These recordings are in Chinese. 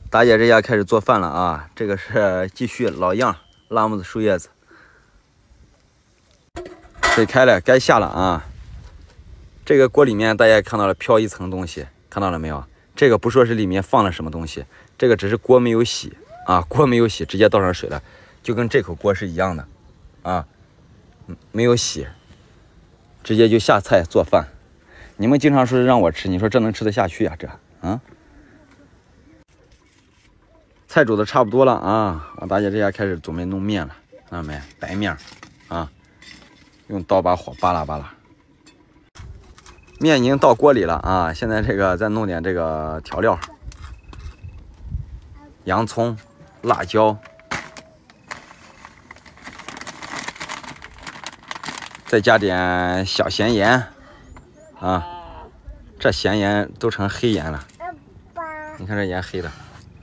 大姐这家开始做饭了啊！这个是继续老样，辣木子树叶子，水开了，该下了啊！这个锅里面大家看到了飘一层东西，看到了没有？这个不说是里面放了什么东西，这个只是锅没有洗啊，锅没有洗，直接倒上水了，就跟这口锅是一样的啊，没有洗，直接就下菜做饭。你们经常说让我吃，你说这能吃得下去呀？这啊？菜煮的差不多了啊，我大姐这家开始准备弄面了，看到没？白面啊，用刀把火扒拉扒拉。面已经到锅里了啊，现在这个再弄点这个调料，洋葱、辣椒，再加点小咸盐啊，这咸盐都成黑盐了，你看这盐黑的。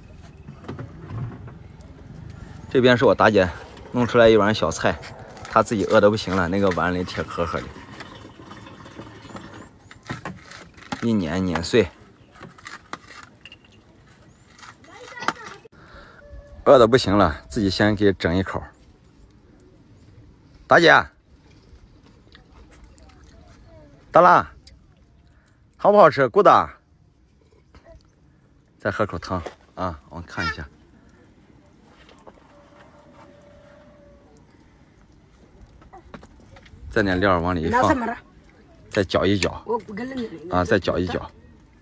这边是我大姐弄出来一碗小菜，她自己饿得不行了，那个碗里铁壳壳的，一碾碎，饿得不行了，自己先给整一口。大姐，大拉，好不好吃？咕哒，再喝口汤啊，我看一下。再点料往里一放，再搅一搅啊，再搅一搅。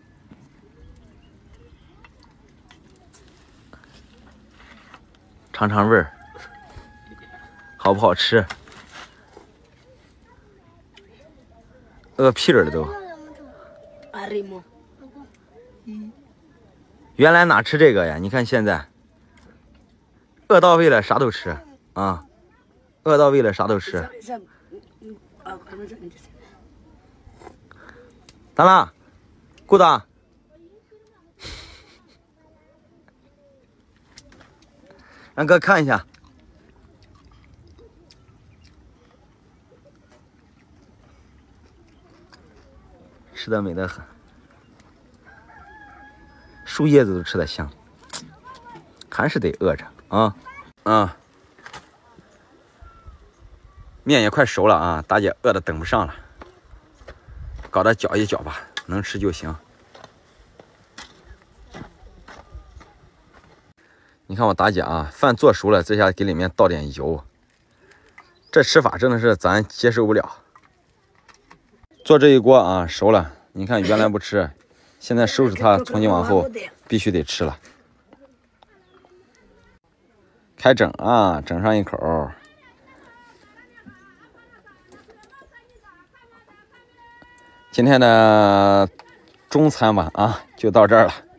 尝尝味儿，好不好吃？饿屁了都。原来哪吃这个呀？你看现在，饿到位了啥都吃啊，饿到位了啥都吃。咋啦？顾大，让哥看一下。吃的美得很，树叶子都吃得香，还是得饿着啊啊！面也快熟了啊，大姐饿得等不上了，搞得搅一搅吧，能吃就行。你看我大姐啊，饭做熟了，这下给里面倒点油，这吃法真的是咱接受不了。做这一锅啊，熟了，你看原来不吃，现在收拾它，从今往后必须得吃了。开整啊，整上一口。今天的中餐吧啊，就到这儿了。